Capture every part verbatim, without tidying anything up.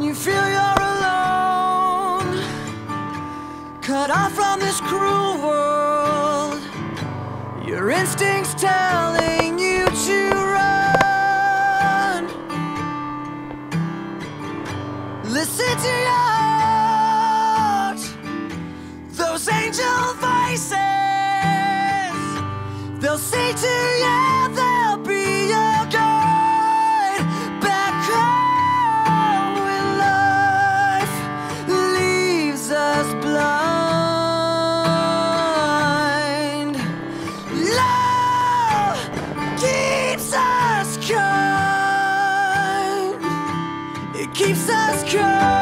When you feel you're alone, cut off from this cruel world, your instincts telling you to run. Listen to your heart, those angel voices, they'll say to you, they'll be your guide back home when life leaves us blind. Love keeps us kind, it keeps us kind.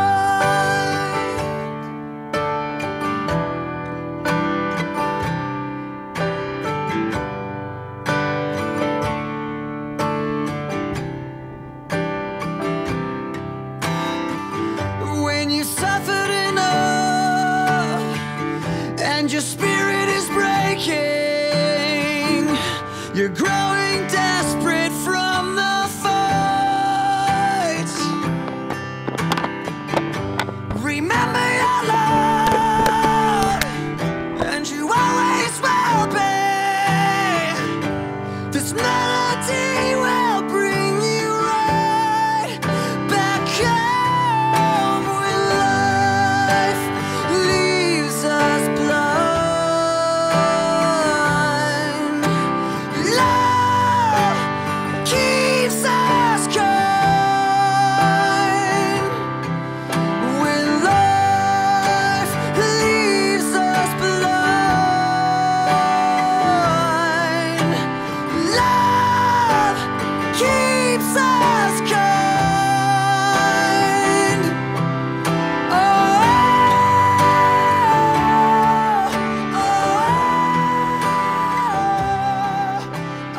When you suffered enough and your spirit is breaking, you're growing desperate from the fight. Remember your love, and you always will be. This melody will bring you right back home when life leaves us blind. Love keeps us kind when life leaves us blind. Love keeps us kind. Oh, oh, oh,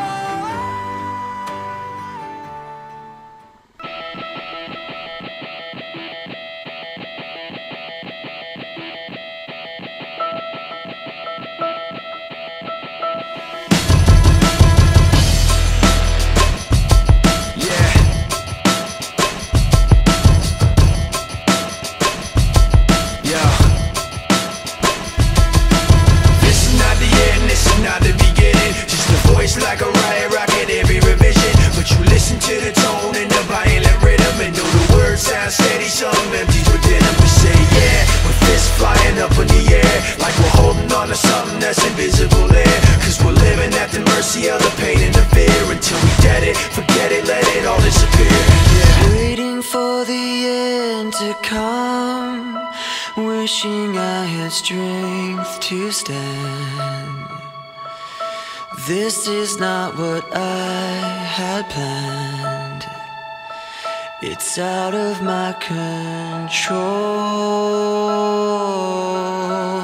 yeah. Yeah. This is not the end, this is not the beginning. Just a voice like a riot rocket every revision. But you listen to the tone and the violent rhythm, and know the words sound steady, some empties within them. We say yeah, with fists flying up in the air, like we're holding on to something that's invisible there. Cause we're living at the mercy of the pain and the fear, until we get it, forget it, let it all disappear. Yeah. Waiting for the end to come, wishing I had strength to stand. This is not what I had planned. It's out of my control.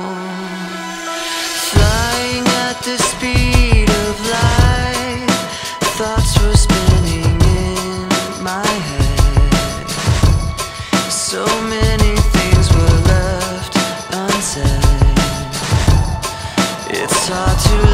Flying at the speed of light, thoughts were spinning in my head. So many things were left unsaid. It's hard to